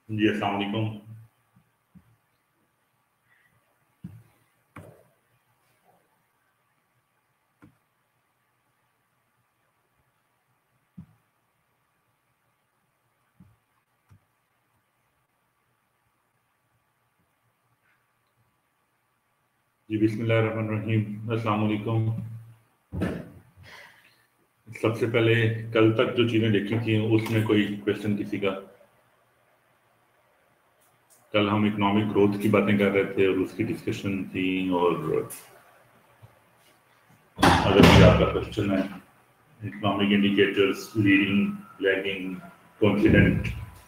جی السلام علیکم. جی بسم اللہ الرحمن الرحیم. السلام علیکم. سب سے پہلے کل تک جو چیزیں دیکھی تھیں اس میں کوئی کویشچن کسی کا؟ کل ہم اکنامک گروتھ کی باتیں کر رہے تھے اور اس کی ڈسکشن تھی، اور اگر بھی آپ کا کویشچن ہے economic indicators, leading, lagging, confident.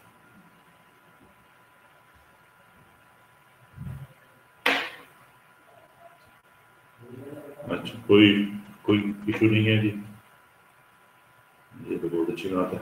اچھا کوئی ایشو نہیں ہے. جی یہ تو بہت اچھی بات ہے.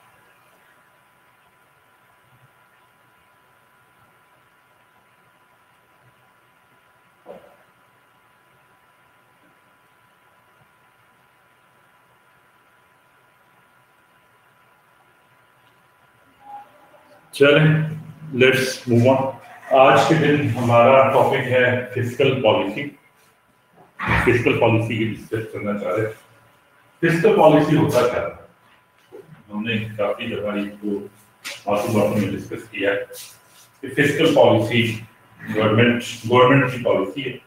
چلیں لیٹس موو آن. آج کے دن ہمارا ٹاپک ہے فسکل پالیسی. فسکل پالیسی کی ڈسکس کرنا چاہ رہے ہیں. فسکل پالیسی ہوتا کیا ہے؟ ہم نے کافی دفعہ اس کو باتوں میں ڈسکس کیا ہے کہ فسکل پالیسی گورنمنٹ کی پالیسی ہے.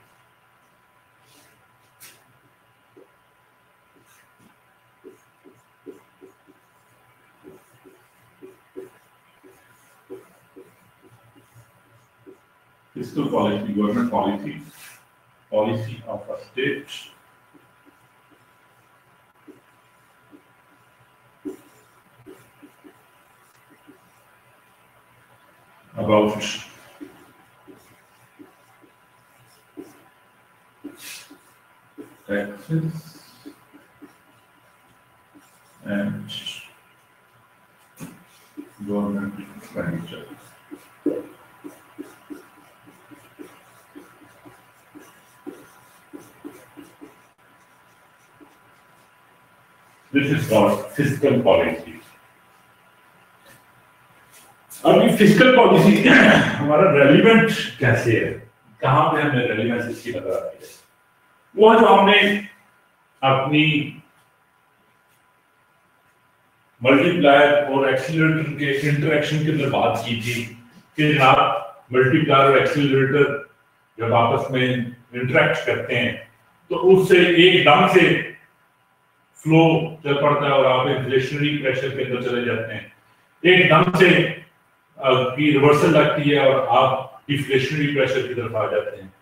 Fiscal policy, government policy of a state about taxes and government expenditure. This is called fiscal policy. اب یہ فسکل پالیسی ہمارا ریلیونٹ کیسے ہے، کہاں پہ ہمیں ریلیونس اس کی نظر آتی ہے؟ وہ جو ہم نے اپنی ملٹی پلائر اور ایکسیلریٹر کے انٹریکشن کے اندر بات کی تھی کہ جناب ملٹی پلائر اور ایکسیلریٹر جب آپس میں انٹریکٹ کرتے ہیں تو اس سے ایک دم سے فلو چل پڑتا ہے اور آپ انفلیشنری پریشر کے اندر چلے جاتے ہیں. ایک دم سے کی ریورسل لگتی ہے اور آپ ڈیفلیشنری پریشر کی طرف آ جاتے ہیں.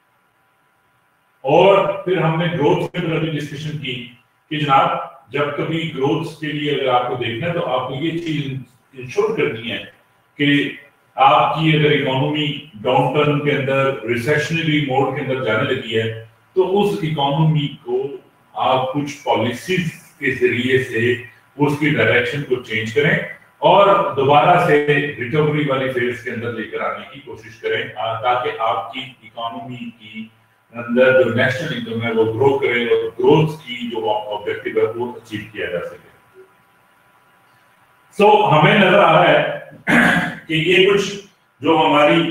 اور پھر ہم نے گروتھ کے اندر بھی ڈسکشن کی کہ جناب جب کبھی گروتھ کے لیے اگر آپ کو دیکھنا ہے تو آپ کو یہ چیز انشور کرنی ہے کہ آپ کی اگر اکانومی ڈاؤن ٹرن کے اندر ریسیشنری موڈ کے اندر جانے لگی ہے تو اس اکانومی کو آپ کچھ پالیسیز کے ذریعے سے اس کی ڈائریکشن کو چینج کریں اور دوبارہ سے ریکوری والی فیز کے اندر لے کر آنے کی کوشش کریں تاکہ آپ کی اکانومی کی اندر جو نیشنل انکم ہے وہ گرو کرے اور گروتھ کی جو آبجیکٹو ہے وہ اچیو کیا جا سکے. سو ہمیں نظر آ رہا ہے کہ یہ کچھ جو ہماری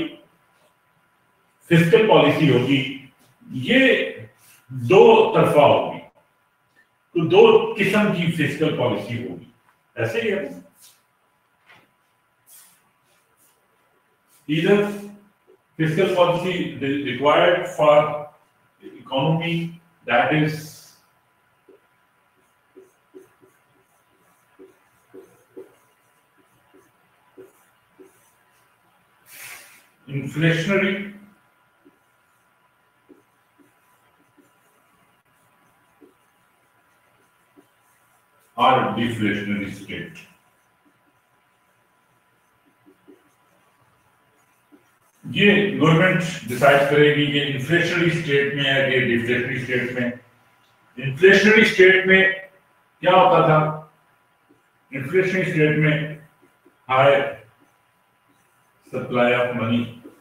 فسکل پالیسی ہوگی یہ دو طرفہ ہوگی. تو دو قسم کی فسکل پالیسی ہوگی. ایسے ہی ہے either fiscal policy required for the economy that is inflationary or deflationary state. یہ گورنمنٹ ڈیسائیڈ کرے گی کہ انفلیشنری اسٹیٹ میں ہے کہ ڈیفلیشنری اسٹیٹ میں. انفلیشنری اسٹیٹ میں کیا ہوتا تھا؟ انفلیشنری اسٹیٹ میں ہائی سپلائی آف منی،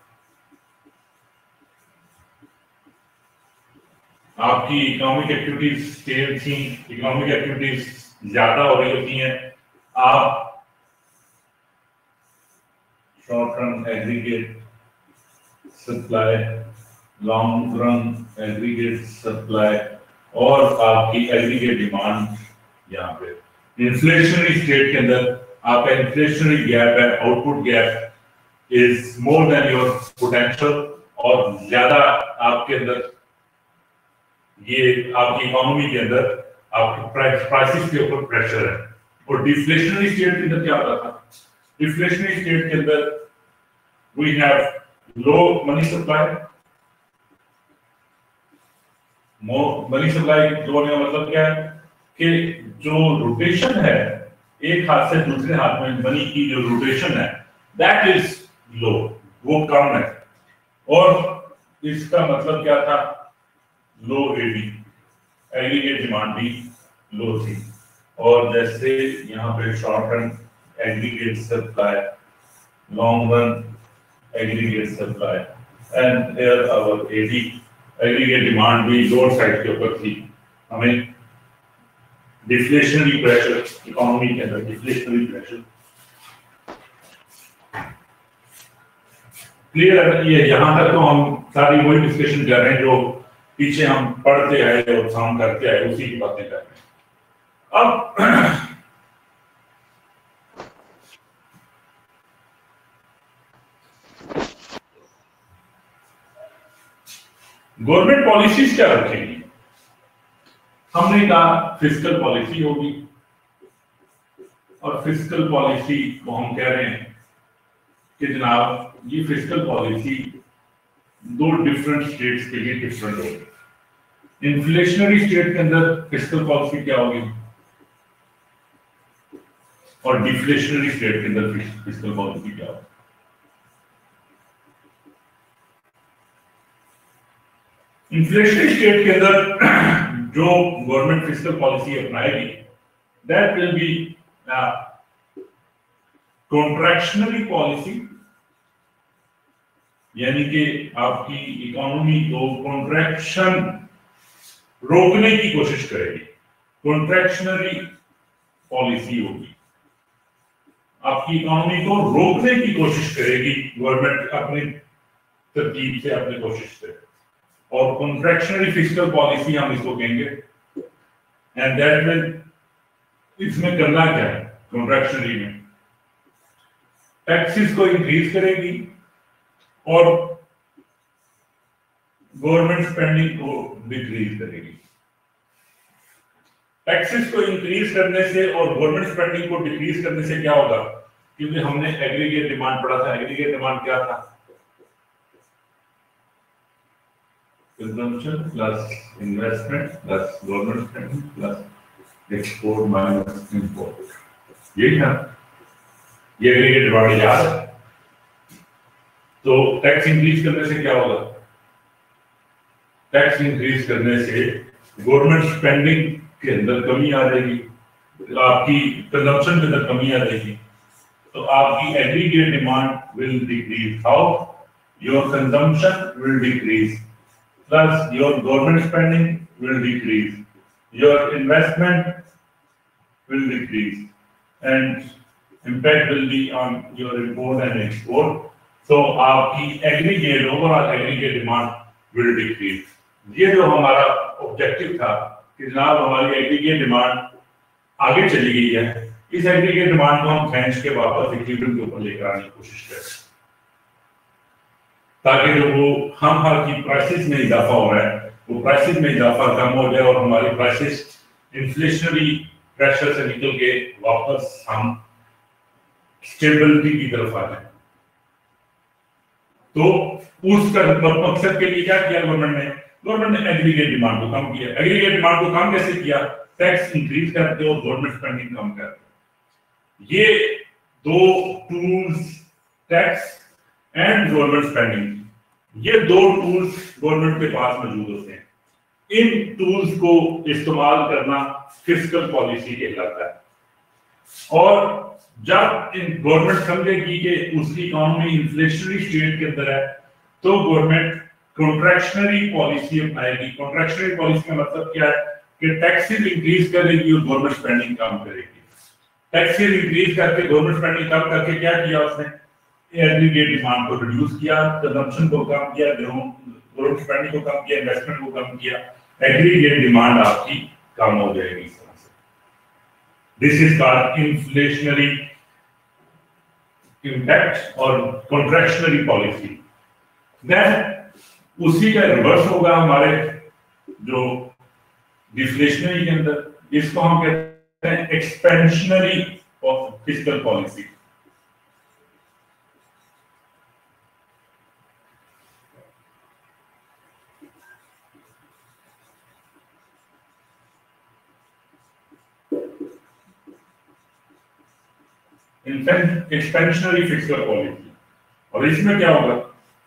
آپ کی اکنامک ایکٹیویٹیز اسٹیبل تھیں، اکنامک ایکٹیویٹیز زیادہ ہو رہی ہوتی ہیں، آپ run aggregate supply, long run aggregate supply और आपकी aggregate demand यहाँ पे inflationary state के अंदर आपका inflationary gap है, output gap is more than your potential और ज्यादा आपके अंदर ये आपकी इकोनॉमी के अंदर आपके प्राइसेस के ऊपर प्रेशर है। और डिफ्लेशनरी स्टेट के अंदर क्या होता था? डिफ्लेशनरी स्टेट के अंदर we have low money supply, money supply low होने का मतलब क्या है कि जो रोटेशन है एक हाथ से दूसरे हाथ में मनी की जो रोटेशन है दैट इज लो, वो कम है। और इसका मतलब क्या था? लो एडी, एग्रीगेट डिमांड भी लो थी। और जैसे यहाँ पे short run aggregate supply, long run aggregate supply and here our AD aggregate demand भी लोअर साइड के ऊपर थी। हमें डिफ्लेशनरी प्रेशर इकोनॉमी के अंदर डिफ्लेशनरी प्रेशर क्लियर है। ये यहाँ तक तो हम सारी वही डिस्कशन कर रहे हैं जो पीछे हम पढ़ते आए और काम करते आए, उसी की बातें कर रहे हैं। अब गवर्नमेंट पॉलिसीज क्या रखेंगी? हमने कहा फिस्कल पॉलिसी होगी और फिस्कल पॉलिसी को हम कह रहे हैं कि जनाब ये फिस्कल पॉलिसी दो डिफरेंट स्टेट्स के लिए डिफरेंट होगी। इन्फ्लेशनरी स्टेट के अंदर फिस्कल पॉलिसी क्या होगी और डिफ्लेशनरी स्टेट के अंदर फिस्कल पॉलिसी क्या होगी? इन्फ्लेशनरी स्टेट के अंदर जो गवर्नमेंट फिस्कल पॉलिसी अपनाएगी that will be contractionary policy, यानी कि आपकी इकोनॉमी को कॉन्ट्रैक्शन रोकने की कोशिश करेगी। कॉन्ट्रैक्शनरी पॉलिसी होगी, आपकी इकोनॉमी को रोकने की कोशिश करेगी गवर्नमेंट अपनी तरकीब से, अपनी कोशिश से। और कॉन्ट्रैक्शनरी फिस्कल पॉलिसी हम इसको कहेंगे। एंड दैट विल, इसमें करना क्या है? कॉन्ट्रैक्शनरी में टैक्सेस को इंक्रीज करेगी और गवर्नमेंट स्पेंडिंग को डिक्रीज करेगी। टैक्सेस को इंक्रीज करने से और गवर्नमेंट स्पेंडिंग को डिक्रीज करने से क्या होगा? क्योंकि हमने एग्रीगेट डिमांड पढ़ा था। एग्रीगेट डिमांड क्या था? consumption plus investment plus government spending plus export minus import, यही था। ये एग्रीगेट डिमांड याद है। तो टैक्स इंक्रीज करने से क्या होगा? टैक्स इंक्रीज करने से गवर्नमेंट स्पेंडिंग के अंदर कमी आ जाएगी, आपकी कंजम्पशन के अंदर कमी आ जाएगी। तो आपकी aggregate demand will decrease. How? Your consumption will decrease plus your government spending will decrease, your investment will decrease, and impact will be on your import and export. So आपकी aggregate overall aggregate demand will decrease. ये जो हमारा objective था कि जनाब हमारी aggregate demand आगे चली गई है, इस एग्रीगेट डिमांड को हम खींच के वापस इक्विलिब्रियम के ऊपर लेकर आने की कोशिश करें, ताकि जो वो हम हर की प्राइसेस में इजाफा हो रहा है वो प्राइसेस में इजाफा कम हो जाए और हमारी प्राइसेस इन्फ्लेशनरी प्रेशर से निकल के वापस हम स्टेबिलिटी की तरफ आ जाए। तो उसका मकसद के लिए क्या किया गवर्नमेंट ने? गवर्नमेंट ने एग्रीगेट डिमांड को कम किया। एग्रीगेट डिमांड को कम कैसे किया? टैक्स इंक्रीज करके और गवर्नमेंट स्पेंडिंग कम करके। ये दो tools, tax and government spending, ये दो टूल्स गवर्नमेंट के पास मौजूद होते हैं। इन टूल्स को इस्तेमाल करना फिस्कल पॉलिसी कहलाता है। और जब इन गवर्नमेंट समझेगी कि उसकी इकोनॉमी इन्फ्लेशनरी स्टेट के अंदर है तो गवर्नमेंट कॉन्ट्रैक्शनरी पॉलिसी अपनाएगी। कॉन्ट्रैक्शनरी पॉलिसी का मतलब क्या है कि टैक्सेस इंक्रीज करेगी और गवर्नमेंट स्पेंडिंग कम करेगी। टैक्सेस इंक्रीज करके गवर्नमेंट स्पेंडिंग कम करके क्या किया उसने? एग्रीगेट डिमांड को रिड्यूस किया, कंजम्पशन को कम किया, ग्रोथ स्पेंडिंग को कम किया, इन्वेस्टमेंट को कम किया, एग्रीगेट डिमांड आपकी कम हो जाएगी इस तरह से. This is called inflationary impact और कॉन्ट्रैक्शनरी पॉलिसी. देन उसी का रिवर्स होगा हमारे जो डिफ्लेशनरी के अंदर, इसको हम कहते हैं expansionary fiscal policy. Expansionary fiscal policy, और इसमें क्या होगा,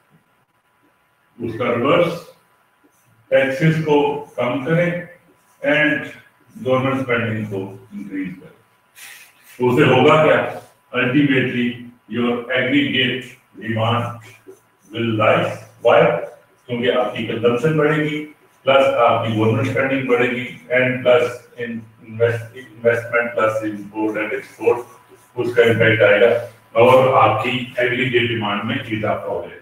उसका रिवर्स, टैक्सेस को कम करें एंड गवर्नमेंट स्पेंडिंग को इंक्रीज करें. तो उससे होगा क्या, ultimately your aggregate demand will rise. Why? क्योंकि आपकी कंजम्पशन बढ़ेगी, प्लस आपकी गवर्नमेंट स्पेंडिंग बढ़ेगी, and plus investment plus import and export, उसका इम्पैक्ट आएगा और आपकी एग्रीगेट डिमांड में इजाफा हो जाएगा.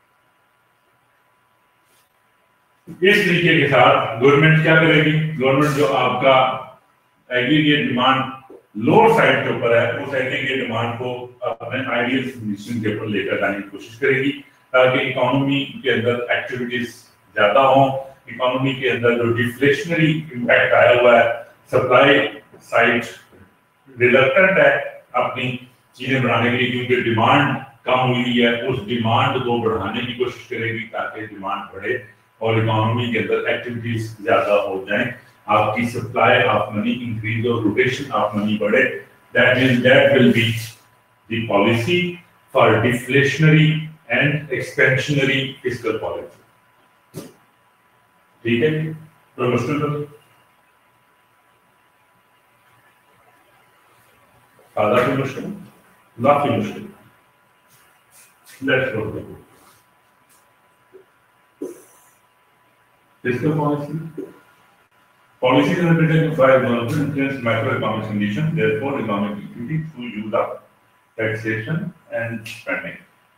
इस तरीके के साथ गवर्नमेंट क्या करेगी, गवर्नमेंट जो आपका एग्रीगेट डिमांड लोअर साइड के ऊपर है, उस एग्रीगेट डिमांड को अपने आइडियल सोल्यूशन के ऊपर लेकर जाने की कोशिश करेगी, ताकि इकोनॉमी के अंदर एक्टिविटीज ज्यादा हो, इकोनॉमी के अंदर जो डिफ्लेशनरी इम्पैक्ट आया हुआ है, सप्लाई साइड रिलक्टेंट है अपनी चीजें बढ़ाने के लिए, क्योंकि डिमांड कम हुई है, उस डिमांड को बढ़ाने की कोशिश करेगी ताकि डिमांड बढ़े और इकोनॉमी के अंदर एक्टिविटीज ज्यादा हो जाएं, आपकी सप्लाई ऑफ मनी इंक्रीज और रोटेशन ऑफ मनी बढ़े. That will be the policy for deflationary and expansionary fiscal policy. ठीक है, तो मुश्किल आधा की मुश्किल, काफी मुश्किल. Let's go. Fiscal policy. Policies are undertaken by government to influence macroeconomic conditions, therefore economic activity through use of taxation and spending.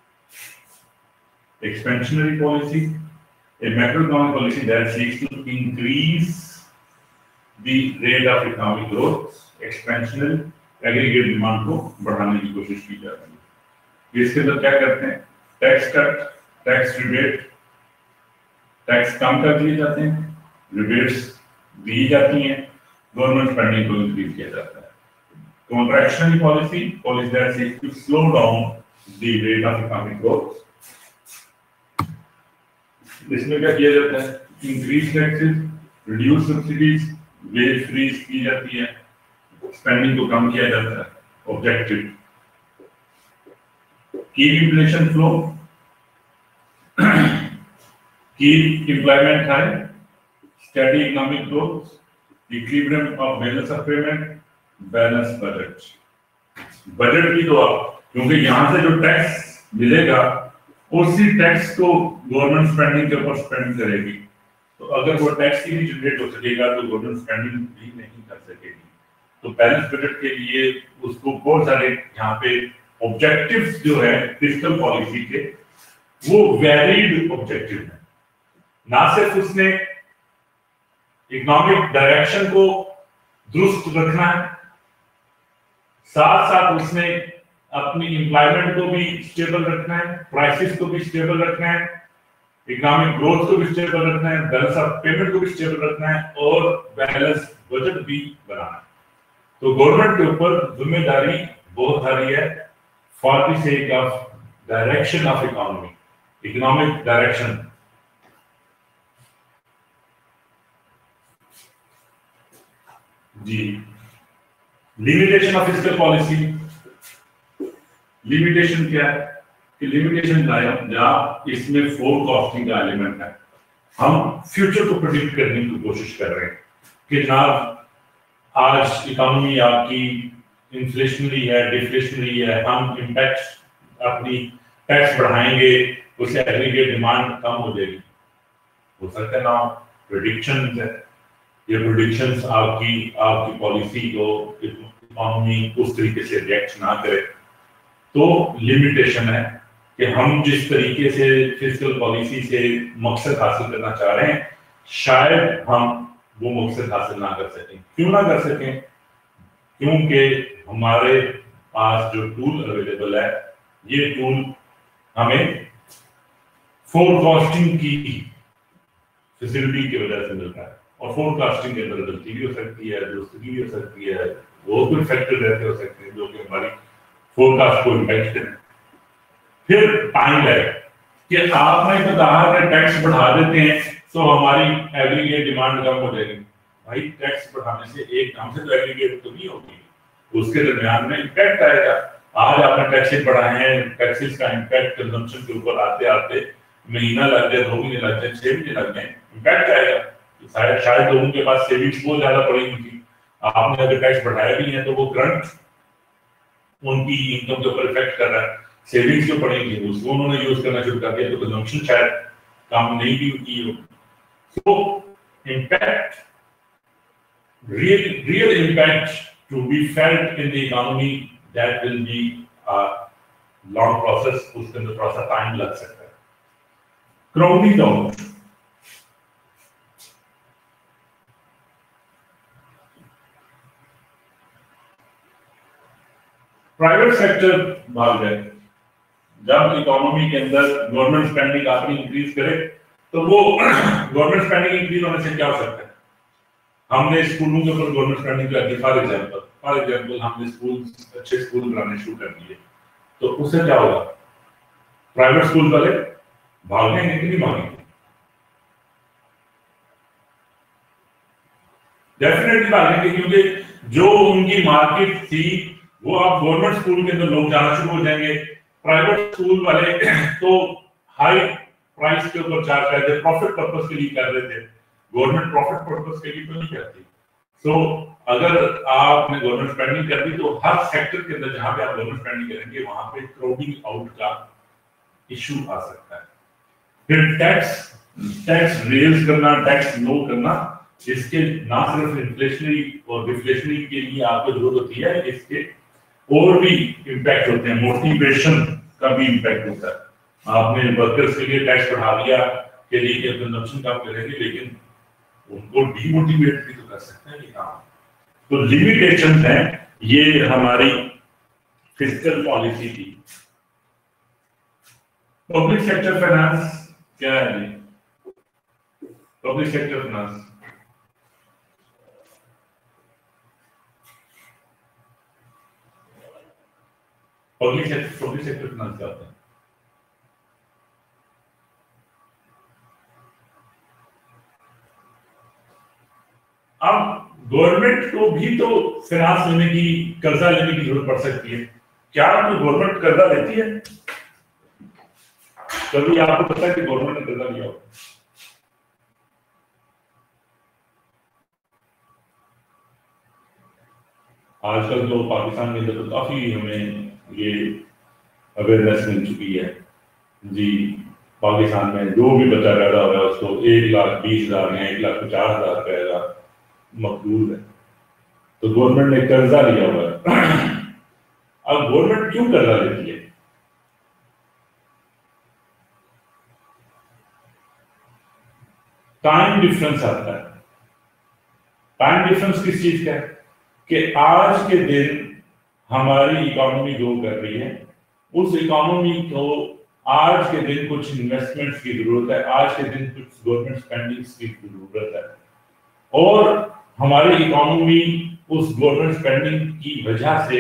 Expansionary policy, a macroeconomic policy that seeks to increase the rate of economic growth. Expansionary, aggregate demand को बढ़ाने की कोशिश की जा रही है. इसके अंदर क्या करते हैं, tax cut, tax rebate, tax कम कर दिए जाते हैं, रिबेट्स दी जाती हैं, गवर्नमेंट स्पेंडिंग को इंक्रीज किया जाता है. Contractionary policy, policy that seeks to slow down the rate of economic growth. इसमें क्या किया जाता है, increase taxes, reduce subsidies, wage freeze की जाती है, स्पेंडिंग को कम किया जाता है. Objective, keep inflation flow, keep employment high, steady economic growth, equilibrium of balance of payment, balance budget. Budget भी तो आप, क्योंकि यहाँ से जो टैक्स मिलेगा उसी टैक्स को गवर्नमेंट स्पेंडिंग के ऊपर स्पेंड करेगी. तो अगर वो टैक्स ही नहीं जनरेट हो सकेगा तो गवर्नमेंट स्पेंडिंग भी नहीं कर सकेगी. तो बैलेंस बजट के लिए उसको बहुत सारे यहाँ पे ऑब्जेक्टिव्स जो है फिस्कल पॉलिसी के, वो वैलिड ऑब्जेक्टिव है. ना सिर्फ उसने इकोनॉमिक डायरेक्शन को दुरुस्त रखना है, साथ साथ उसने अपनी एम्प्लॉयमेंट को भी स्टेबल रखना है, प्राइसेस को भी स्टेबल रखना है, इकोनॉमिक ग्रोथ को भी स्टेबल रखना है, बैलेंस ऑफ पेमेंट को भी स्टेबल रखना है और बैलेंस बजट भी बनाना है. तो गवर्नमेंट के ऊपर जिम्मेदारी बहुत सारी है for the sake of direction of economy, economic direction. जी, limitation of fiscal policy. Limitation क्या है कि लिमिटेशन जहां इसमें फोरकास्टिंग का एलिमेंट है. हम फ्यूचर को प्रेडिक्ट करने की कोशिश कर रहे हैं कि जनाब आज इकोनॉमी आपकी इन्फ्लेशनरी है, डिफ्लेशनरी है, हम इम्पैक्ट अपनी टैक्स बढ़ाएंगे, उससे एग्रीगेट डिमांड कम हो जाएगी. हो सकता है ना, प्रेडिक्शंस है. ये प्रेडिक्शंस आपकी पॉलिसी को इकोनॉमी उस तरीके से रिएक्ट ना करे. تو لمیٹیشن ہے کہ ہم جس طریقے سے فسکل پالیسی سے مقصد حاصل کرنا چاہ رہے ہیں شاید ہم وہ مقصد حاصل نہ کر سکیں. کیوں نہ کر سکیں؟ کیونکہ ہمارے پاس جو ٹول اویلیبل ہے یہ ٹول ہمیں فور کاسٹنگ کی فیسلٹی کی وجہ سے ملتا ہے. اور فور کاسٹنگ کے اندر غلطی بھی ہو سکتی ہے, درستگی بھی ہو سکتی ہے, وہ کچھ فیکٹر ایسے ہو سکتے ہیں جو کہ ہماری فور کاسٹ کو امپیکٹ کریں. پھر ٹائم لیگ کہ آپ نے کہا کہ ٹیکس بڑھا دیتے ہیں تو ہماری ایگریگیٹ ڈیمانڈ کم ہو جائے گی. بھائی ٹیکس بڑھانے سے ایک کام سے تو ایگریگیٹ تو نہیں ہوگی, اس کے درمیان میں امپیکٹ آئے گا. آج آپ نے ٹیکسز بڑھائے ہیں, ٹیکسز کا امپیکٹ کنزمپشن کے اوپر آتے آتے مہینہ لگ جائے, 2 مہینے لگ جائیں, 6 مہینے لگ جائیں, امپیکٹ آئے گا. شاید لوگوں کے پاس سیونگس بہت زیادہ پڑی ہوئی تھی, آپ نے اگر ٹیکس بڑھایا بھی ہے تو وہ کرنٹ ان کی انکم کے اوپر افیکٹ کر رہا ہے. سیونگس جو پڑیں گی اس کو انہوں نے یوز کرنا شروع کر دیا تو کنزمپشن شاید کم نہیں بھی کی ہو. So impact real impact to be felt in the economy that will be a long process. اس کے اندر تھوڑا سا ٹائم لگ سکتا ہے. کراؤڈی ڈاؤن پرائیویٹ سیکٹر بھاگ جائے. جب اکانومی کے اندر گورنمنٹ اسپینڈنگ اپنی انکریز کرے تو وہ گورنمنٹ اسپینڈنگ انکریز ہونے سے کیا ہو سکتا ہے؟ ہم نے اسکولوں کے اوپر گورنمنٹ اسپینڈنگ کر دی. فار ایگزامپل ہم نے اچھے اسکول بنانے شروع کر دیے تو اس سے کیا ہوگا؟ پرائیویٹ اسکول والے بھاگیں گے کہ نہیں بھاگیں گے؟ ڈیفینیٹلی بھاگیں گے, کیونکہ جو ان کی مارکیٹ تھی وہ اب گورنمنٹ اسکول کے اندر لوگ جانا شروع ہو جائیں گے. پرائیویٹ اسکول والے تو ہائی پرائس کے اوپر چارج کر رہے تھے, پروفٹ پرپز کے لیے کر رہے تھے, گورنمنٹ پروفٹ پرپز کے لیے تو نہیں کرتی. سو اگر آپ نے گورنمنٹ اسپینڈنگ کر دی تو ہر سیکٹر کے اندر جہاں پہ آپ گورنمنٹ اسپینڈنگ کریں گے وہاں پہ کراؤڈنگ آؤٹ کا ایشو آ سکتا ہے. پھر ٹیکس ریز کرنا, ٹیکس لو کرنا, اس کے نہ صرف انفلیشنری اور ڈیفلیشنری کے لیے آپ کو ضرورت ہوتی ہے, اس کے اور بھی امپیکٹ ہوتے ہیں. موٹیویشن کا بھی امپیکٹ ہوتا ہے. آپ نے ورکرز کے لیے ٹیکس بڑھا دیا کہ لیے کنزمپشن کم کریں گے, لیکن ان کو ڈی موٹیویٹ بھی تو کر سکتے ہیں یہ کام. تو لمیٹیشن ہیں یہ ہماری فسکل پالیسی کی. پبلک سیکٹر فائنانس کیا ہے جی؟ Public sector finance public sector finance کیا ہوتا ہے؟ اب گورنمنٹ کو بھی تو فائنانس لینے کی, قرضہ لینے کی ضرورت پڑ سکتی ہے. کیا گورنمنٹ قرضہ لیتی ہے؟ کبھی آپ کو پتا ہے کہ گورنمنٹ نے قرضہ لیا ہو؟ آج کل تو پاکستان کے اندر کافی ہمیں یہ اویئرنیس مل چکی ہے جی. پاکستان میں جو بھی بچہ پیدا ہو رہا ہے اس کو 1,20,000 یا 1,50,000 روپے کا مقبول ہے. تو گورنمنٹ نے قرضہ لیا ہوا ہے. اب گورنمنٹ کیوں قرضہ لیتی ہے؟ ٹائم ڈفرنس آتا ہے. ٹائم ڈفرنس کس چیز کا ہے؟ کہ آج کے دن ہماری اکانومی گرو کر رہی ہے, اس اکانومی کو آج کے دن کچھ انویسٹمنٹس کی ضرورت ہے, آج کے دن کچھ گورنمنٹ اسپینڈنگس کی ضرورت ہے, اور ہماری اکانومی اس گورنمنٹ اسپینڈنگ کی وجہ سے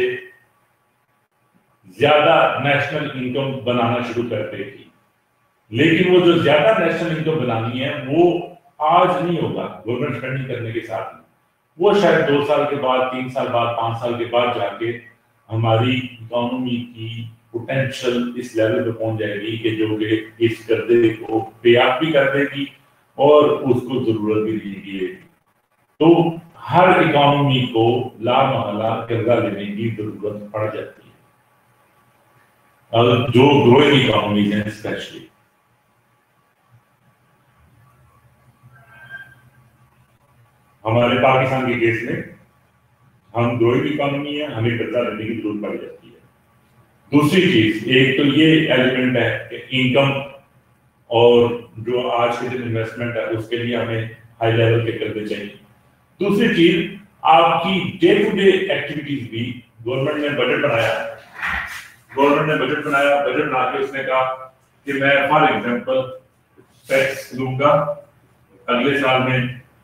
زیادہ نیشنل انکم بنانا شروع کر دے گی. لیکن وہ جو زیادہ نیشنل انکم بنانی ہے وہ آج نہیں ہوگا گورنمنٹ اسپینڈنگ کرنے کے ساتھ, وہ شاید 2 سال کے بعد, 3 سال بعد, 5 سال کے بعد جا کے ہماری اکانومی کی پوٹینشل اس لیول پہ پہنچ جائے گی کہ جو کہ اس قرضے کو پے آف بھی کر دے گی اور اس کو ضرورت بھی نہیں گی. تو ہر اکانومی کو لامحالہ قرضہ لینے کی ضرورت پڑ جاتی ہے, اور جو گروئنگ اکانومیز ہیں اسپیشلی. ہمارے پاکستان کے کیس میں ہم گروئنگ اکانومی ہے, ہمیں قرضہ لینے کی ضرورت پڑ جاتی ہے. دوسری چیز ایک تو یہ ایلیمنٹ ہے کہ انکم اور جو آج کے دن انویسٹمنٹ ہے اس کے لیے ہمیں ہائی لیول کے کرنے چاہیے. دوسری چیز آپ کی ڈے ٹو ڈے ایکٹیویٹیز بھی گورنمنٹ نے بجٹ بنایا بجٹ بنا کے اس نے کہا کہ میں فار ایگزامپل ٹیکس لوں گا اگلے سال میں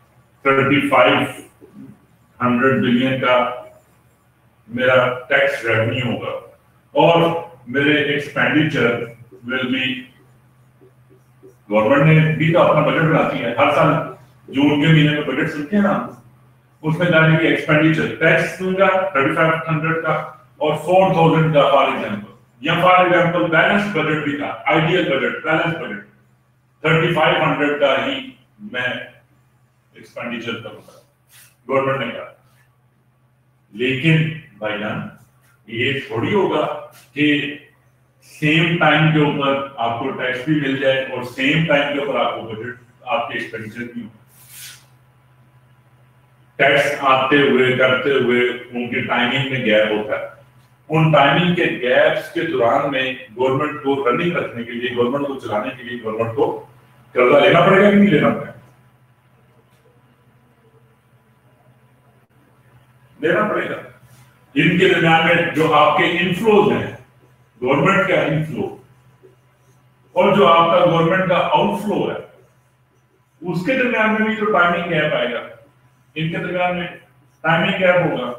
3500 بلین کا میرا ٹیکس ریونیو ہوگا اور میرے ایکسپینڈیچر ول بی. گورنمنٹ نے بھی تو اپنا بجٹ بناتی ہے ہر سال جون کے مہینے میں بجٹ سنتے ہیں نا, اس میں جانے کی ایکسپینڈیچر ٹیکس دوں گا 3500 کا اور 4000 کا فار ایگزامپل, یا فار ایگزامپل بیلنس بجٹ بھی تھا, آئیڈیل بجٹ بیلنس بجٹ 3500 کا ہی میں ایکسپینڈیچر کروں گا گورنمنٹ نے کہا. لیکن بھائی جان یہ تھوڑی ہوگا کہ سیم ٹائم کے اوپر آپ کو ٹیکس بھی مل جائے اور سیم ٹائم کے اوپر آپ کو بجٹ آپ کے ایکسپینڈیچر بھی ہو. ٹیکس آتے ہوئے کرتے ہوئے ان کی ٹائمنگ میں گیپ ہوتا ہے. ان ٹائمنگ کے گیپس کے دوران میں گورنمنٹ کو رننگ رکھنے کے لیے, گورنمنٹ کو چلانے کے لیے گورنمنٹ کو قرضہ لینا پڑے گا کہ نہیں لینا پڑے گا؟ لینا پڑے گا. ان کے درمیان میں جو آپ کے انفلوز ہیں, گورنمنٹ کا انفلو اور جو آپ کا گورنمنٹ کا آؤٹ فلو ہے, اس کے درمیان میں بھی جو ٹائمنگ گیپ آئے گا, ان کے درمیان میں ٹائمنگ گیپ ہوگا.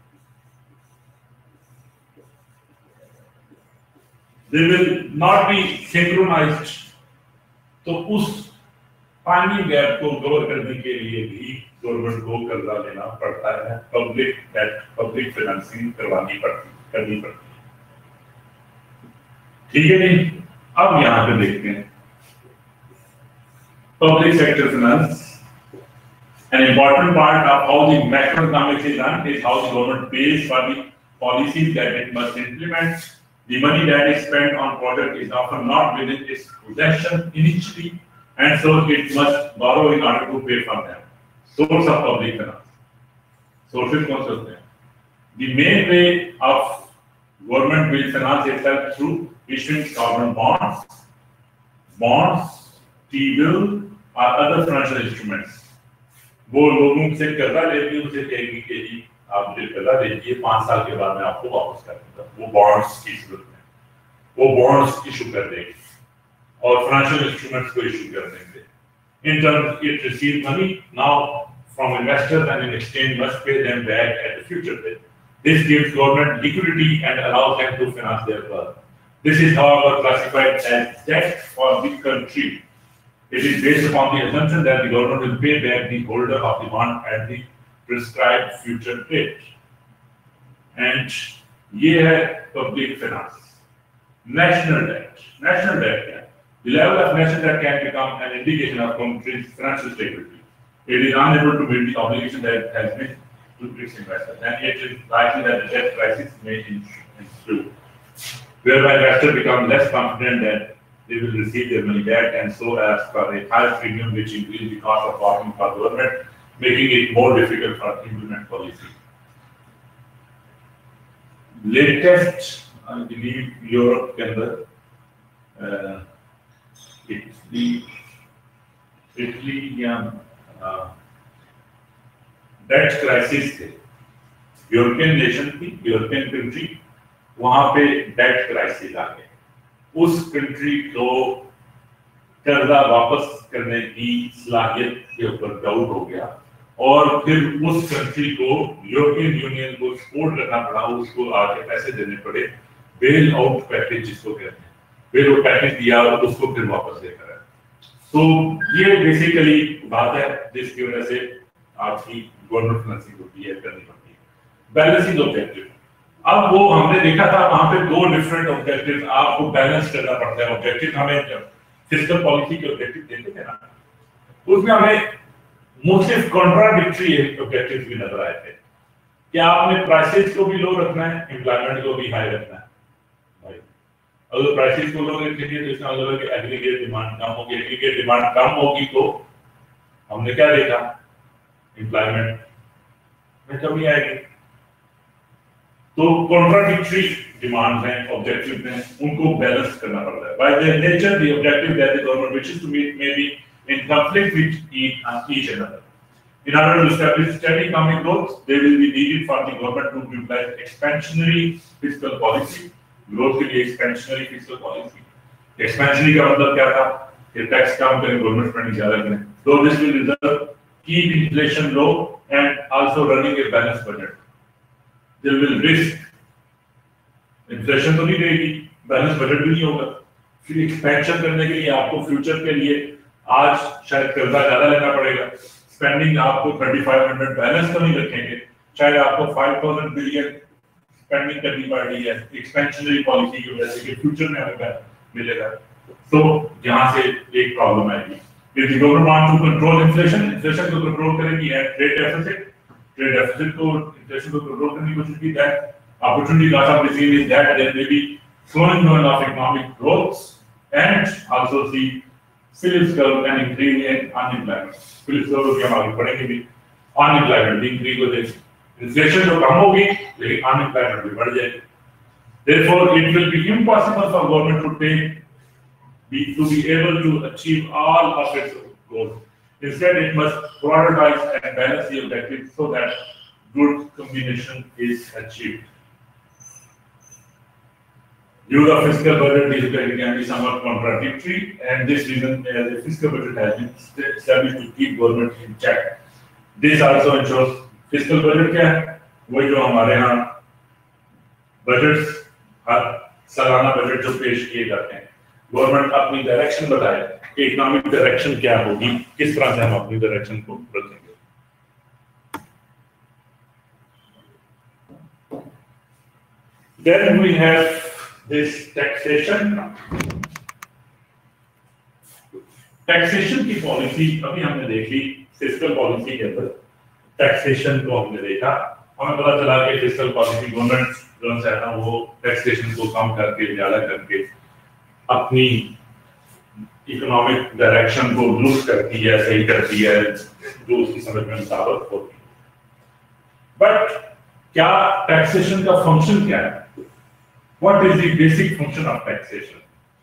They will not be synchronized. تو اس ٹائمنگ گیپ کو کور کرنے کے لیے بھی گورنمنٹ کو قرضہ لینا پڑتا ہے, پبلک فائنانسنگ کرنی پڑتی ہے. ٹھیک ہے نہیں. اب یہاں پہ دیکھتے ہیں public sector finance. An important part of how the macroeconomics is done is how the government pays for the policies that it must implement. The money that is spent on project is often not within its possession initially, and so it must borrow in order to pay for them. Source of public finance. Sources कौन से होते हैं? The main way of government will finance itself through issuing sovereign bonds, T-bill, or other financial instruments. وہ لوگوں سے قرضہ لیتی ہے, اسے کہے گی کہ جی آپ مجھے قرضہ دیجیے, 5 سال کے بعد میں آپ کو واپس کر دوں گا. وہ بانڈس کی صورت میں وہ بانڈس ایشو کر دے گی اور فائنینشیل انسٹرومنٹس کو ایشو کر دیں گے. In turn, it receives money now from investors and in exchange must pay them back at the future date. This gives government liquidity and allows them to finance their work. This is however classified as debt for the country. It is based upon the assumption that the government will pay back the holder of the bond at the prescribed future date. And یہ ہے public finance. National debt. National debt کیا ہے? The level of national debt can become an indication of country's financial stability. It is unable to meet the obligation that it has made to its investors, and it is likely that the debt crisis may ensue, whereby investors become less confident that they will receive their money back, and so ask for a higher premium, which increases the cost of borrowing for government, making it more difficult for implement policy. Latest, I believe, Europe के अंदर Italy या debt crisis थे, European nation थी, European country, वहां पे date crisis आ गए. उस country को कर्जा वापस करने की सलाहियत के ऊपर डाउट हो गया और फिर उस कंट्री को यूरोपियन यूनियन को सपोर्ट करना पड़ा, उसको आगे पैसे देने पड़े. बेल आउट पैकेज जिसको कहते हैं, बेल आउट पैकेज दिया और उसको फिर वापस लेकर आए. तो ये बेसिकली बात है जिसकी वजह से आपकी गवर्नमेंट फाइनेंसिंग होती है, करनी पड़ती है. बैलेंसिंग ऑब्जेक्टिव, अब वो हमने देखा था वहां पे 2 डिफरेंट ऑब्जेक्टिव आपको बैलेंस करना पड़ता है. ऑब्जेक्टिव हमें जब फिस्कल पॉलिसी के ऑब्जेक्टिव देते थे ना, उसमें हमें मुख्तलिफ कॉन्ट्राडिक्टरी ऑब्जेक्टिव्स भी नजर आए थे कि आपने प्राइसेस को भी लो रखना है, एम्प्लॉयमेंट को भी हाई रखना है. भाई अगर प्राइसेस को लो रखेंगे तो इसका मतलब है कि एग्रीगेट डिमांड कम होगी. एग्रीगेट डिमांड कम होगी तो हमने क्या देखा, एम्प्लॉयमेंट में कमी आएगी. तो कॉन्ट्राडिक्टरी ڈیمانڈ ہیں آبجیکٹیو ہیں ان کو بیلنس کرنا پڑتا ہے. By their nature the objective that the government wishes to meet may be in conflict with each another. In order to establish steady economic growth, they will be needed for the government to utilize expansionary fiscal policy. Growth के लिए expansionary fiscal policy. Expansionary का मतलब क्या था? कि tax कम करें, government spending ज्यादा करें. So this will result keep inflation low and also running a balanced budget. They will risk inflation तो नहीं रहेगी, बैलेंस बजट भी नहीं होगा. फिर एक्सपेंशन करने के लिए आपको फ्यूचर के लिए आज शायद कर्जा ज्यादा लेना पड़ेगा. स्पेंडिंग आपको 3500 बैलेंस तो नहीं रखेंगे, शायद आपको 5000 बिलियन स्पेंडिंग करनी पड़ रही है एक्सपेंशनरी पॉलिसी की वजह से कि फ्यूचर में हमें मिलेगा. तो यहाँ से एक प्रॉब्लम आएगी. If the government wants to control inflation, inflation को कंट्रोल करेगी है ट्रेड डेफिसिट को inflation को कंट्रोल करने की कोशिश की जाए. Opportunity cost of receive is that there may be slowing down of economic growth and also the Phillips curve and increase in unemployment. Phillips curve के हम आगे पढ़ेंगे भी. Unemployment increase हो जाएगी, inflation तो कम होगी लेकिन unemployment भी बढ़ जाएगी. Therefore, it will be impossible for government to be able to achieve all of its goals. Instead, it must prioritize and balance the objectives so that good combination is achieved. Use of fiscal budget is can be somewhat contradictory, and this reason the fiscal budget has been established to keep government in check. This also ensures fiscal budget क्या है? वही जो हमारे यहाँ budgets हर सालाना budget जो पेश किए जाते हैं, गवर्नमेंट अपनी डायरेक्शन बताए कि इकोनॉमिक डायरेक्शन क्या होगी, किस तरह से हम अपनी डायरेक्शन को रखेंगे. Then we have this taxation. Taxation की पॉलिसी अभी हमने देख ली, फिस्कल पॉलिसी के अंदर टैक्सेशन को हमने देखा. हमें पता चला कि फिस्कल पॉलिसी गवर्नमेंट जो चाहता है वो टैक्सेशन को कम करके ज्यादा करके अपनी इकोनॉमिक डायरेक्शन को दुरुस्त करती है, सही करती है, जो उसकी समझ में मुताबिक होती है. बट क्या टैक्सेशन का फंक्शन क्या है? What is the basic function of taxation?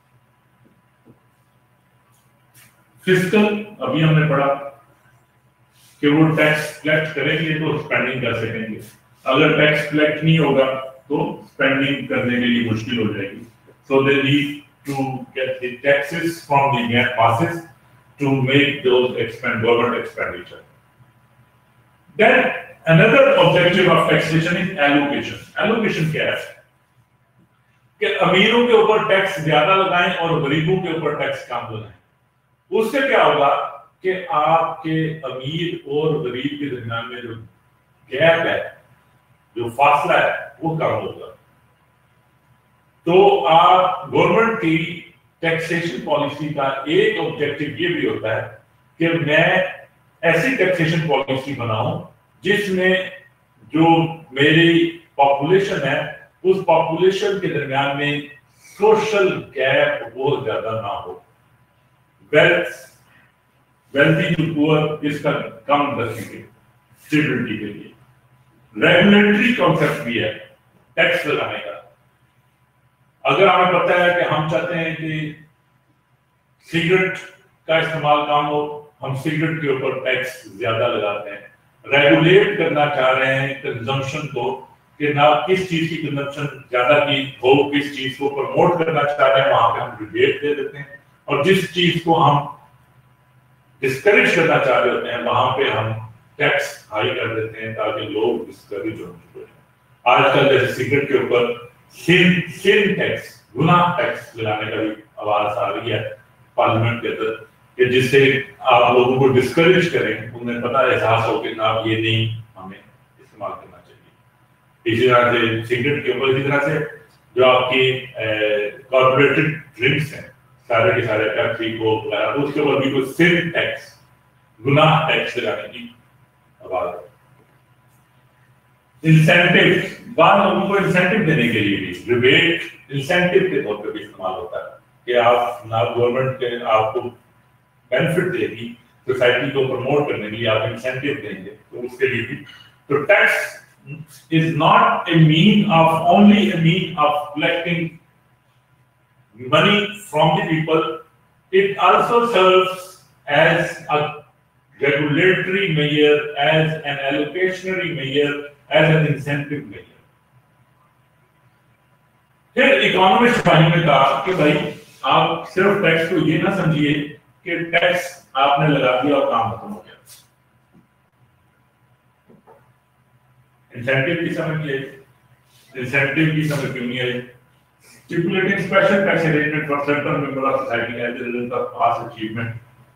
Fiscal अभी हमने पढ़ा कि वो टैक्स कलेक्ट करेंगे तो स्पेंडिंग कर सकेंगे. अगर टैक्स कलेक्ट नहीं होगा तो स्पेंडिंग करने के लिए मुश्किल हो जाएगी. So they need to get the taxes from the masses to make those government expenditure. Then another objective of taxation is allocation. Allocation क्या है? कि अमीरों के ऊपर टैक्स ज्यादा लगाएं और गरीबों के ऊपर टैक्स कम लगाएं. उससे क्या होगा कि आपके अमीर और गरीब के दरमियान में जो गैप है, जो फासला है, वो कम होगा. तो आप गवर्नमेंट की टैक्सेशन पॉलिसी का एक ऑब्जेक्टिव ये भी होता है कि मैं ऐसी टैक्सेशन पॉलिसी बनाऊं जिसमें जो मेरी पॉपुलेशन है उस पॉपुलेशन के दरमियान में सोशल गैप बहुत ज्यादा ना हो. वेल्थी टू पुअर इसका कम रखेंगे स्टेबिलिटी के लिए. रेगुलेटरी कॉन्सेप्ट भी है टैक्स लगाने का. अगर हमें पता है कि हम चाहते हैं कि सिगरेट का इस्तेमाल कम हो, हम सिगरेट के ऊपर टैक्स ज्यादा लगाते हैं. रेगुलेट करना चाह रहे हैं कंजम्पशन को कि ना किस चीज की कंजम्पशन ज्यादा की हो, किस चीज को प्रमोट करना चाह रहे हैं वहां पे हम रिबेट दे देते हैं, और जिस चीज को हम डिस्करेज करना चाह रहे होते हैं वहां पे हम टैक्स हाई कर देते हैं ताकि लोग डिस्करेज हो. आजकल जैसे सिगरेट के ऊपर सिन टैक्स, गुनाह टैक्स लगाने का भी आवाज आ रही है पार्लियामेंट के अंदर कि जिससे आप लोगों को डिस्करेज करें, उन्हें पता एहसास हो कि आप ये नहीं हमें इस्तेमाल करना चाहिए. इसी तरह से सिगरेट के ऊपर, इसी तरह से जो आपकी कॉर्पोरेटेड ड्रिंक्स हैं सारे के सारे फैक्ट्री को उसके ऊपर भी कोई सिन टैक्स, गुनाह टैक्स लगाने की आवाज है. इंसेंटिव, बाद लोगों को इंसेंटिव देने के लिए भी रिबेट इंसेंटिव के तौर पे भी इस्तेमाल होता है कि आप ना गवर्नमेंट के आपको बेनिफिट देगी, सोसाइटी को प्रमोट करने के लिए आप इंसेंटिव देंगे, तो उसके लिए भी. तो tax is not a mean of only a mean of collecting money from the people. It also serves as a regulatory measure, as an allocationary measure, as an incentive measure. फिर economist भाई ने कहा कि भाई आप सिर्फ tax को ये ना समझिए कि टैक्स आपने लगा दिया और काम खत्म हो गया। इंसेंटिव की समझिए, इंसेंटिव की समझ क्यों नहीं आई? Stipulating special tax arrangement for certain member of society as a result of past achievement.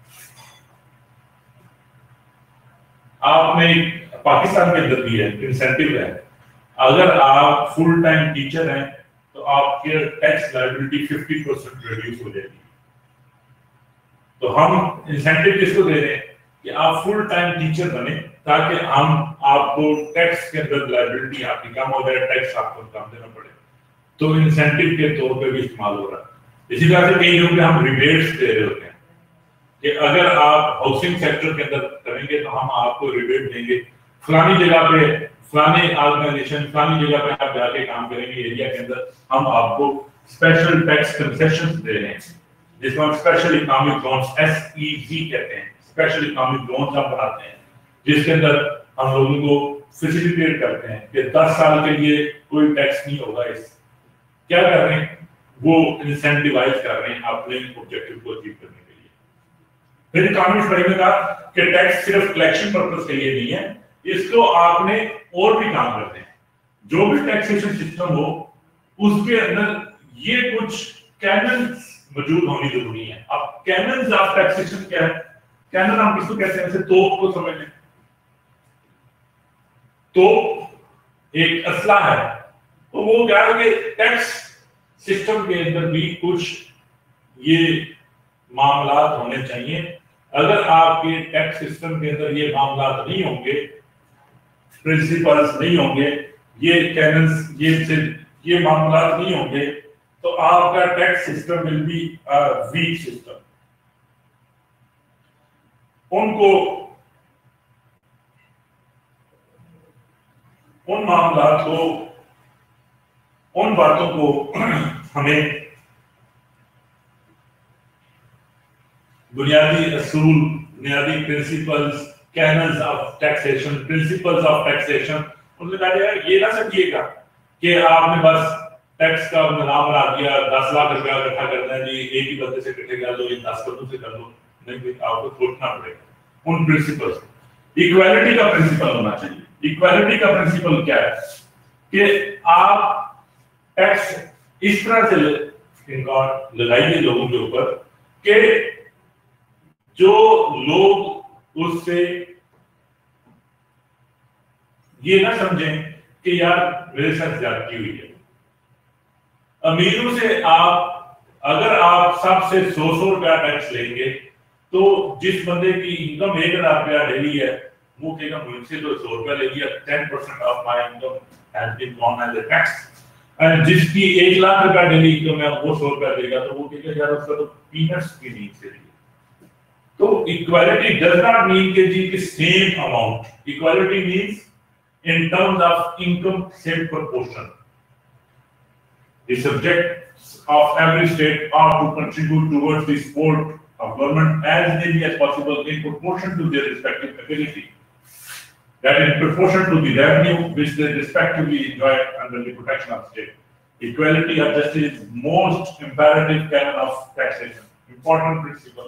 आपने पाकिस्तान के अंदर भी है इंसेंटिव है, अगर आप फुल टाइम टीचर हैं तो आपके टैक्स लायबिलिटी 50% रिड्यूस हो जाएगी। तो हम इंसेंटिव किसको दे रहे हैं कि आप फुल टाइम टीचर बने ताकि हम आपको टैक्स के अंदर लायबिलिटी आपकी कम हो जाए, टैक्स आपको कम देना पड़े, तो इंसेंटिव के तौर पे भी इस्तेमाल हो रहा है। इसी तरह से कई जगह पे हम रिबेट्स दे रहे होते हैं कि अगर आप हाउसिंग सेक्टर के अंदर करेंगे तो हम आपको रिबेट देंगे, फलानी जगह पे फलानी ऑर्गेनाइजेशन फलानी जगह पे आप जाके काम करेंगे एरिया के अंदर, हम आपको स्पेशल टैक्स कंसेशंस दे रहे हैं, जिसको हम स्पेशल इकोनॉमिक जोन्स SEZ कहते हैं। स्पेशल इकोनॉमिक जोन्स हम बनाते हैं जिसके अंदर हम लोगों को फैसिलिटेट करते हैं कि 10 साल के लिए कोई टैक्स नहीं होगा। इस क्या कर रहे हैं, वो इंसेंटिवाइज कर रहे हैं अपने ऑब्जेक्टिव को अचीव करने के लिए। फिर इकोनॉमिस्ट भाई ने कहा कि टैक्स सिर्फ कलेक्शन पर्पस के लिए नहीं है, इसको आपने और भी काम करते हैं। जो भी टैक्सेशन सिस्टम हो उसके अंदर ये कुछ कैनन्स मौजूद होनी जरूरी है। अब कैनन्स ऑफ टैक्सेशन क्या है? कैनन हम किसको कहते हैं? जैसे तोप को समझ लें, तोप एक असला है, तो वो क्या है कि टैक्स सिस्टम के अंदर भी कुछ ये मामलात होने चाहिए। अगर आपके टैक्स सिस्टम के अंदर ये मामलात नहीं होंगे, प्रिंसिपल्स नहीं होंगे, ये कैनन्स ये मामलात नहीं होंगे, तो आपका tax system will be a weak system. उन मामलात को, उन बातों को हमें बुनियादी असूल, बुनियादी principles, canons of taxation, principles of taxation, उनमें कहा जाए ये ना समझिएगा कि आपने बस टैक्स का निज़ाम बना दिया, 10 लाख रुपया इकट्ठा करना है जी, एक ही बंदे से इकट्ठे कर दो, ये 10 करोड़ से कर दो। नहीं, आपको सोचना पड़ेगा उन प्रिंसिपल्स। इक्वालिटी का प्रिंसिपल होना चाहिए। इक्वालिटी का प्रिंसिपल क्या है कि आप टैक्स इस तरह से इनका लगाइए लोगों के ऊपर कि जो लोग उससे ये ना समझें कि यार मेरे साथ ज्यादती हुई है। अमीरों से अगर आप सबसे 100 रुपया टैक्स लेंगे तो जिस बंदे की इनकम 1000 रुपया डेली है वो कहेगा मुझसे तो 100 रुपया ले लिया, 10% of my income has been gone as a tax. And जिसकी 1 लाख रुपया डेली इनकम है वो 100 रुपया देगा, तो वो कहेगा यार उसका तो पीनट्स भी नहीं से। तो इक्वालिटी डज नॉट मीन कि जी की same amount. Equality means in terms of income same proportion. The subjects of every state are to contribute towards the support of government as nearly as possible in proportion to their respective ability. That in proportion to the revenue which they respectively enjoy under the protection of state. Equality of justice is most imperative canon of taxation. Important principle.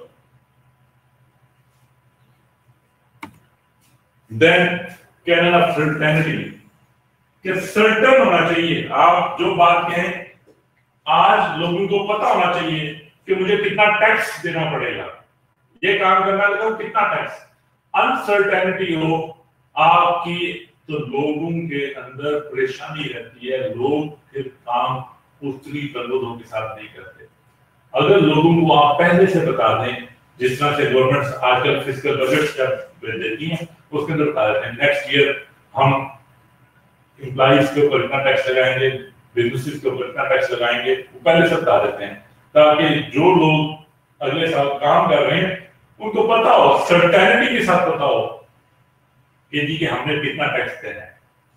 Then canon of certainty कि certain होना चाहिए। आप जो बात कहें, आज लोगों को पता होना चाहिए कि मुझे कितना टैक्स देना पड़ेगा, ये काम करना लगा कितना टैक्स। अनसर्टेनिटी हो आपकी तो लोगों के अंदर परेशानी रहती है, लोग फिर काम उतनी तरबूजों के साथ नहीं करते। अगर लोगों को आप पहले से बता दें, जिस तरह से गवर्नमेंट आजकल फिस्कल बजट जब देती है उसके अंदर बता देते हैं नेक्स्ट ईयर हम एम्प्लॉइज के ऊपर इतना टैक्स लगाएंगे, बिजनेसेस के ऊपर इतना टैक्स लगाएंगे, वो पहले से बता देते हैं ताकि जो लोग अगले साल काम कर रहे हैं उनको पता हो, सर्टेनिटी के साथ पता हो कि जी कि हमने कितना टैक्स देना है।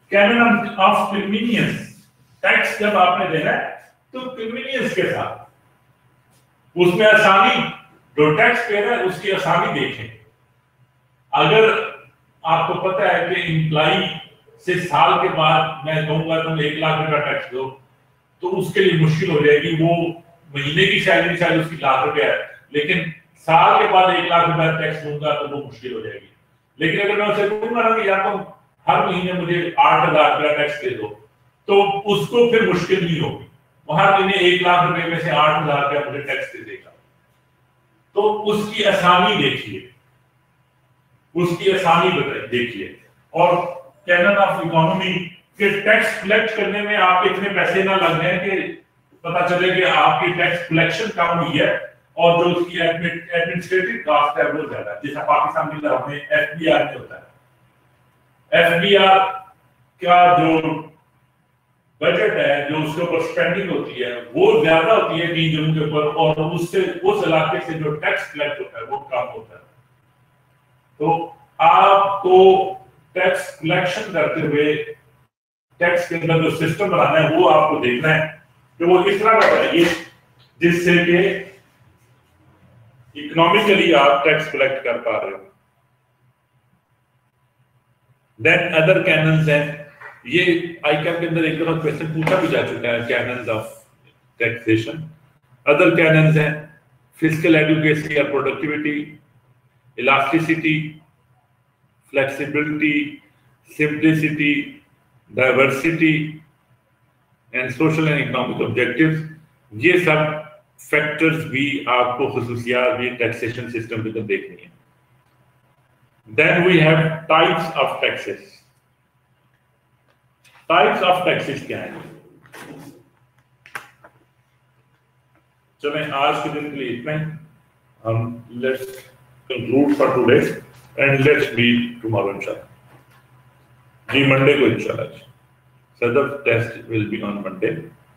कैनन ऑफ कन्वीनियंस, टैक्स जब आपने देना है तो कन्वीनियंस के साथ, उसमें आसानी, जो टैक्स पे रहा है उसकी आसानी देखें। अगर आपको पता है कि एम्प्लॉई से साल के बाद मैं कहूंगा तुम 1 लाख रुपया टैक्स दो, तो उसके लिए मुश्किल हो जाएगी। वो महीने की सैलरी शायद उसकी लाख रुपया है, लेकिन साल के बाद 1 लाख रुपया टैक्स दूंगा तो वो मुश्किल हो जाएगी। लेकिन अगर मैं उसे कहूंगा ना कि यार तुम हर महीने मुझे 8,000 रुपया टैक्स दे दो, तो उसको फिर मुश्किल नहीं होगी। वो हर महीने 1 लाख रुपए में से 8,000 रुपया मुझे टैक्स दे देगा। तो उसकी आसानी देखिए, उसकी आसानी देखिए। और कैनन ऑफ इकोनॉमी के टैक्स कलेक्ट करने में आपके इतने पैसे ना लग जाए कि पता चले कि आपकी टैक्स कलेक्शन कम हुई है और जो उसकी एडमिनिस्ट्रेटिव कॉस्ट है वो ज्यादा है। जैसा पाकिस्तान के अंदर हमें एफबीआर में होता है, एफबीआर का जो बजट है, जो उसके ऊपर स्पेंडिंग होती है वो ज्यादा होती है कई जगहों के ऊपर, और उससे उस इलाके से जो टैक्स कलेक्ट होता है वो कम होता है। तो आपको टैक्स कलेक्शन करते हुए टैक्स के अंदर जो सिस्टम बनाना है वो आपको देखना है कि वो इस तरह का बनाइए जिससे कि इकोनॉमिकली आप टैक्स कलेक्ट कर पा रहे हो। देन अदर कैनन्स हैं, ये आईकैप के अंदर एक तरह क्वेश्चन पूछा भी जा चुका है, canons of taxation. Other canons हैं फिस्कल एडुकेसी और productivity, elasticity, flexibility, simplicity, diversity and social and economic objectives. ये सब फैक्टर्स भी आपको खुसूसियात भी टैक्सेशन सिस्टम के अंदर देखनी है। Then we have types of taxes. Types of taxes क्या है? चलें आज के दिन के लिए इतना ही। हम let's conclude for today and let's meet tomorrow इंशाल्लाह। जी मंडे को इंशाल्लाह। सदर test will be on Monday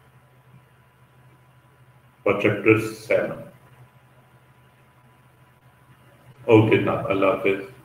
for chapter 7. Okay, now Allah Hafiz.